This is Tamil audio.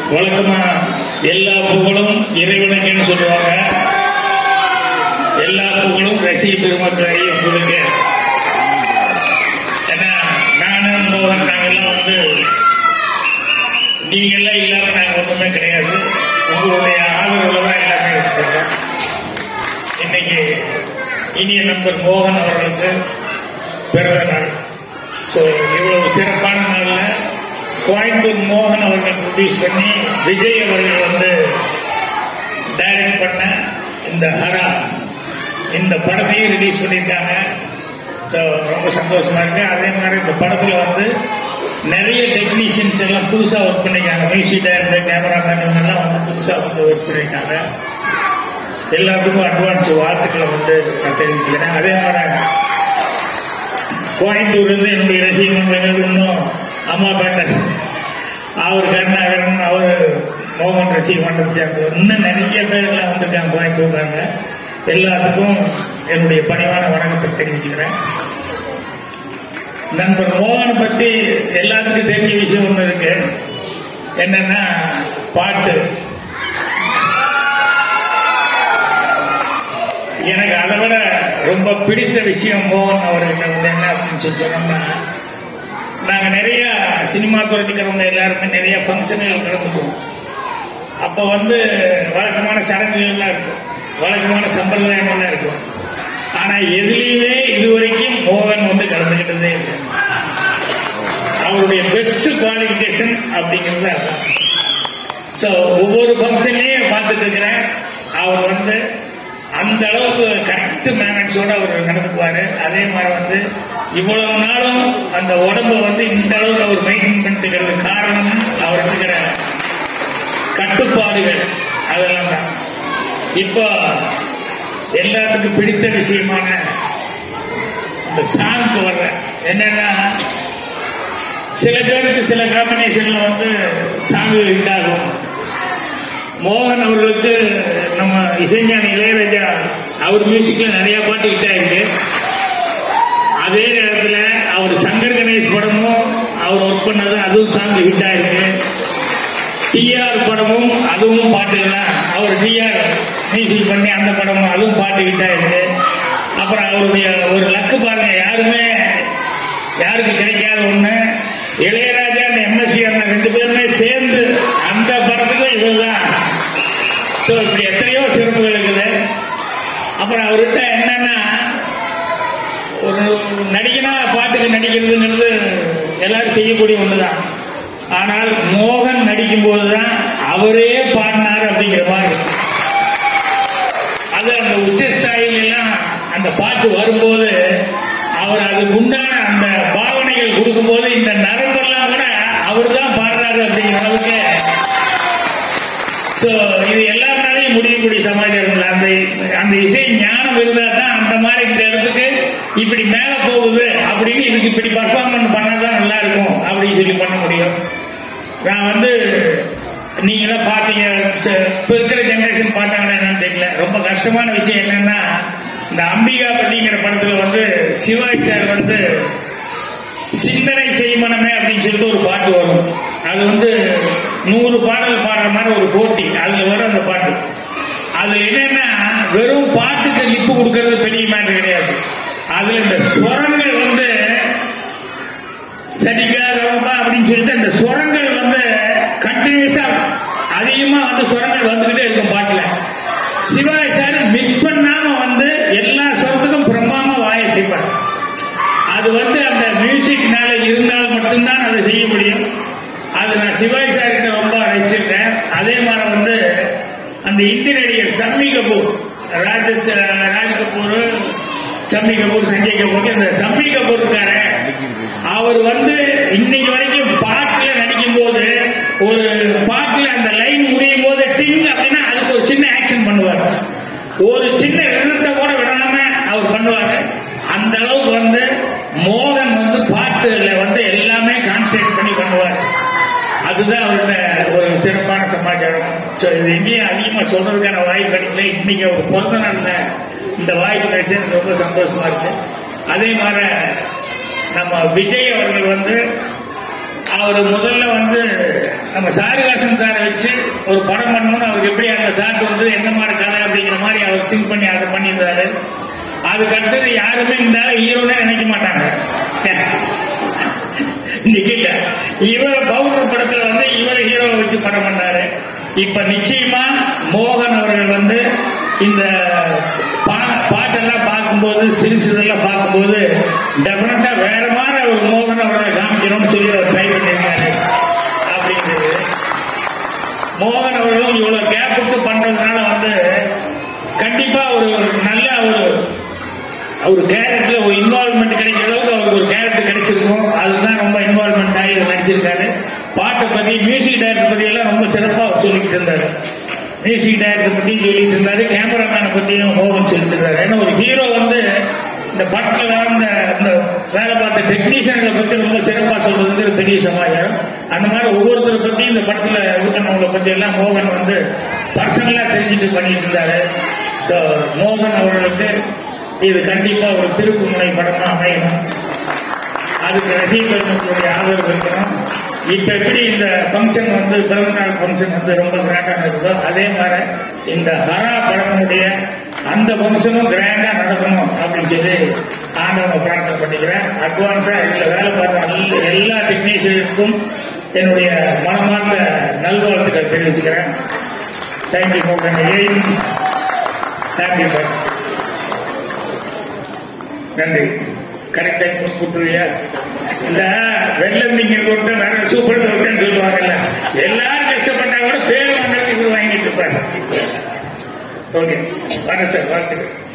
வழக்கமா எல்லா புகழும் இறைவனுக்குன்னு சொல்லுவாங்க. எல்லா புகழும் ரசிக பெருமக்களை கொடுங்க. ஏன்னா நானும் மோகன் நாங்கெல்லாம் வந்து நீங்கெல்லாம் இல்லாம நாங்கள் ஒன்றுமே கிடையாது. உங்களுடைய ஆதரவுல தான் எல்லாமே இருக்கிறோம். இன்னைக்கு இனிய நண்பர் மோகன் அவர்களுக்கு பிறந்த நாள். ஸோ இவ்வளவு சிறப்பான நாளில் கோயம்புத்தூர் மோகன் அவர்கள் ப்ரொடியூஸ் பண்ணி விஜய் அவர்கள் வந்து டைரக்ட் பண்ண இந்த ஹரா இந்த படத்தையும் ரிலீஸ் பண்ணியிருக்காங்க. ஸோ ரொம்ப சந்தோஷமா இருக்கு. அதே மாதிரி இந்த படத்தில் வந்து நிறைய டெக்னீஷியன்ஸ் எல்லாம் புதுசாக ஒர்க் பண்ணியிருக்காங்க. மியூசிக் டைரக்டர், கேமராமேன் இவங்கெல்லாம் வந்து புதுசாக வந்து ஒர்க் பண்ணியிருக்காங்க. எல்லாத்துக்கும் அட்வான்ஸ் வாழ்த்துக்களை வந்து நான் தெரிவிச்சுக்கிறேன். அதே மாதிரி கோயம்புத்தூர்லேருந்து என்னுடைய ரசிகர்கள் இன்னும் அம்மா பேட்டர், அவர் கருணாகரன், அவர் மோகன் ரசிக மன்றம் சேர்ந்து இன்னும் நிறைய பேர்லாம் வந்திருக்காங்க கோயம்புத்தூர்காரங்க. எல்லாத்துக்கும் என்னுடைய பணிவான வணக்கத்தை தெரிவிச்சுக்கிறேன். நண்பர் மோகனை பற்றி எல்லாத்துக்கும் தெரிஞ்ச விஷயம் ஒன்று இருக்கு. என்னன்னா பாட்டு. எனக்கு அதை விட ரொம்ப பிடித்த விஷயம் மோகன் அவர்கிட்ட வந்து என்ன அப்படின்னு சொல்லி சொன்னோம்னா, நாங்கள் நிறைய சினிமா துறைக்கிறவங்க எல்லாருமே நிறைய ஃபங்க்ஷன்கள் கலந்துக்குவோம். அப்போ வந்து வழக்கமான சடங்குகள்லாம் இருக்கும், வழக்கமான சம்பிரதாயங்கள்லாம் இருக்கும். ஆனால் எதுலேயுமே இதுவரைக்கும் மோகன் வந்து கலந்துக்கிட்டதே இல்லை. அவருடைய பெஸ்ட் குவாலிஃபிகேஷன் அப்படிங்கிறது அதான். ஸோ ஒவ்வொரு ஃபங்க்ஷன்லையும் பார்த்துட்டு இருக்கிறேன். அவர் வந்து அந்த அளவுக்கு கரெக்ட் மேனேஜோட அவர் நடந்துக்குவாரு. அதே மாதிரி வந்து இவ்வளவு நாளும் அந்த உடம்பு வந்து இந்த அளவுக்கு அவர் மெயின்டைன் பண்ணிட்டு காரணம் அவர் இருக்கிற கட்டுப்பாடுகள் அதெல்லாம் தான். இப்போ எல்லாத்துக்கும் பிடித்த விஷயமான இந்த சாங்க்கு வர்ற என்னன்னா, சில பேருக்கு சில காம்பினேஷன்ல வந்து சாங்கு ஹிட் ஆகும். மோகன் அவர்களுக்கு நம்ம இசைஞானி இளையராஜா அவர் மியூசிக்ல நிறைய பாட்டு ஹிட் ஆயிருக்கு. அதே நேரத்தில் அவர் சங்கர் கணேஷ் படமும் அவர் ஒர்க் பண்ணது அதுவும் சாங் ஹிட் ஆயிருக்கு. டிஆர் படமும் அதுவும் பாட்டுலாம் அவர் டிஆர் மியூசிக் பண்ணி அந்த படமும் அதுவும் பாட்டு ஹிட் ஆயிருக்கு. அப்புறம் அவருடைய ஒரு லக்கு பாருங்க, யாருக்கு கிடைக்காத ஒண்ணு, இளையராஜா எம்எஸ்சி ரெண்டு பேருமே சேர்ந்து அந்த படத்துக்கு இதுதான். ஸோ இப்படி எத்தனையோ சிறப்புகள் இருக்குது. அப்புறம் அவர்கிட்ட என்னன்னா, ஒரு நடிகனா பாட்டுக்கு நடிக்கிறதுங்கிறது எல்லாரும் செய்யக்கூடிய ஒண்ணுதான். ஆனால் மோகன் நடிக்கும் போதுதான் அவரே பாடினார் அப்படிங்கிற மாதிரி. அது அந்த உச்சஸ்தாயில் எல்லாம் அந்த பாட்டு வரும்போது அவர் அதுக்கு உண்டான அந்த பாவனைகள் கொடுக்கும் போது இந்த நரம்பெல்லாம் கூட அவர் தான் பாடுறாரு அப்படிங்கிற அளவுக்கு. ஸோ இது எல்லாருனாலையும் முடியக்கூடிய சமாச்சாரம். அந்த இசை ஞானம் இருந்தால் தான் அந்த மாதிரி இந்த இடத்துக்கு இப்படி மேல போகுது அப்படின்னு இதுக்கு இப்படி பர்ஃபார்மன்ஸ் பண்ணாதான் நல்லா இருக்கும் அப்படின்னு சொல்லி பண்ண முடியும். நான் வந்து நீங்க தான் பாத்தீங்க, இப்ப இருக்கிற ஜெனரேஷன் பார்த்தாங்கன்னா என்னன்னு தெரியல. ரொம்ப கஷ்டமான விஷயம் என்னன்னா, இந்த அம்பிகா பட்டிங்கிற படத்துல வந்து சிவாஜி சார் வந்து சிந்தனை செய்மனமே அப்படின்னு சொல்லிட்டு ஒரு பாட்டு வரும். அது வந்து 100 பாடல் பாடுற மாதிரி ஒரு போட்டி, அதுல வரும் அந்த பாட்டு. அதுல என்னன்னா, வெறும் பாட்டுக்கு லிப்பு கொடுக்கறது பெரிய மேட்டர் கிடையாது. அதுல இந்த ஸ்வரங்கள் வந்து சரிகாரமா அப்படின்னு சொல்லிட்டு அந்த ஸ்வரங்கள் வந்து கண்டினியூஸா அதிகமா வந்து ஸ்வரங்கள் வந்துகிட்டே இருக்கும் பாட்டுல. சிவாஜி சார் மிஸ் பண்ணாம வந்து எல்லா ஸ்வரத்துக்கும் பிரம்மாமா வாயை செய்வார். அது வந்து அந்த மியூசிக்னால இருந்தால் மட்டும்தான் அதை செய்ய முடியும். அது நான் சிவாஜி சார் கிட்ட ரொம்ப ரசிச்சிருக்கேன். அதே மாதிரி வந்து அந்த இந்திய நடிகர் சம்மி கபூர், ராஜ் கபூர், சம்மி கபூர், சஞ்சய் கபூர், இந்த சம்மி கபூர் இருக்காரு, அவர் வந்து இன்னைக்கு வரைக்கும் பாட்டுல நடிக்கும் போது ஒரு பாட்டுல அந்த லைன் முடியும் போது டிங் அப்படின்னா அதுக்கு ஒரு சின்ன ஆக்ஷன் பண்ணுவார். ஒரு சின்ன நிறுத்த கூட விடாம அவர் பண்ணுவாரு. அந்த அளவுக்கு வந்து மோகன் வந்து பாட்டுல வந்து எல்லாமே கான்சென்ட்ரேட் பண்ணி பண்ணுவார். அதுதான் அவரோட ஒரு சிறப்பான சமாச்சாரம். இது எங்கேயும் அதிகமா சொல்றதுக்கான வாய்ப்பு கிடைக்கல. இன்னைக்கு அவர் பிறந்த நாள்ல இந்த வாய்ப்பு கிடைச்சது ரொம்ப சந்தோஷமா இருக்கு. அதே மாதிரி நம்ம விஜய் அவர்கள் வந்து அவர் முதல்ல வந்து நம்ம சாரிகாசன் சாரை வச்சு ஒரு படம் பண்ணணும்னு அவருக்கு எப்படி அந்த தாட் வந்து என்ன மாதிரி கதை அப்படிங்கிற மாதிரி அவர் திங்க் பண்ணி அதை பண்ணியிருந்தாரு. அதுக்கு அடுத்தது யாருமே இந்த ஹீரோனே நினைக்க மாட்டாங்க. இன்னைக்கு இல்ல, இவர் பவுடர் படத்துல வந்து இவர் ஹீரோவை வச்சு படம் பண்ணாரு. இப்ப நிச்சயமா மோகன் அவர்கள் வந்து இந்த பாட்டெல்லாம் பார்க்கும்போது ஸ்டில்ஸ் இதெல்லாம் பார்க்கும்போது டெபினட்டா வேற மாதிரி ஒரு மோகன் அவர்களை காமிக்கணும்னு சொல்லி அவர் ட்ரை பண்ணியிருக்காரு. அப்படிங்கிறது மோகன் அவர்களும் இவ்வளவு கேப் கொடுத்து பண்றதுனால வந்து கண்டிப்பா ஒரு நல்ல ஒரு கேரக்டர்ல ஒரு இன்வால்மெண்ட் கிடைக்கிற அளவுக்கு அவருக்கு ஒரு கேரக்டர் கிடைச்சிருக்கும். அதுதான் ரொம்ப இன்வால்மெண்ட் ஆகி நடிச்சிருக்காரு. பாட்டை பத்தி மியூசிக் டைரக்டர் பத்தி எல்லாம் ரொம்ப சிறப்பா அவர் சொல்லிட்டு இருந்தாரு. மியூசிக் டைரக்டர் பத்தி சொல்லிட்டு இருந்தாரு, கேமராமேனை பத்தியும் மோகன் சொல்லிட்டு இருந்தாரு. ஏன்னா ஒரு ஹீரோ வந்து இந்த படத்துல இந்த வேலை பார்த்த டெக்னீஷியன்களை பத்தி ரொம்ப சிறப்பா சொல்றது பெரிய சமாச்சாரம். அந்த மாதிரி ஒவ்வொருத்தரை பத்தி இந்த படத்துல இருக்கிறவங்களை பத்தி எல்லாம் மோகன் வந்து பர்சனலா தெரிஞ்சுட்டு பண்ணிட்டு இருந்தாரு. ஸோ மோகன் அவர்களுக்கு இது கண்டிப்பா ஒரு திருப்பு முனை படமா அமையணும். அதுக்கு ரசிகர்களுடைய ஆதரவு இருக்கணும். இப்ப எப்படி இந்த பங்கன் வந்து பிறந்தநாள் பங்கன் வந்து ரொம்ப கிராண்டா இருக்குதோ அதே மாதிரி இந்த ஹரா படத்தினுடைய அந்த பங்கனும் கிராண்டா நடக்கணும் அப்படின்னு சொல்லி ஆண்டவனை பிரார்த்தனை பண்ணிக்கிறேன். அட்வான்ஸா இதுல வேலை பார்த்த எல்லா டெக்னீஷியனுக்கும் என்னுடைய மனமார்ந்த நல்வாழ்த்துக்கள் தெரிவிச்சுக்கிறேன். தேங்க்யூ மோகன். தேங்க்யூ. நன்றி. கரெக்ட் டைம் கூட்டுறியா? இந்த வெள்ளம் நீங்க கொண்டு வேற சூப்பர் டோக்கன் சொல்லுவாங்கல்ல, எல்லாரும் கஷ்டப்பட்டா கூட பேர் வாங்குறதுக்கு வாங்கிட்டு இருப்பாரு. ஓகே, வர சார், வாழ்த்துக்கள்.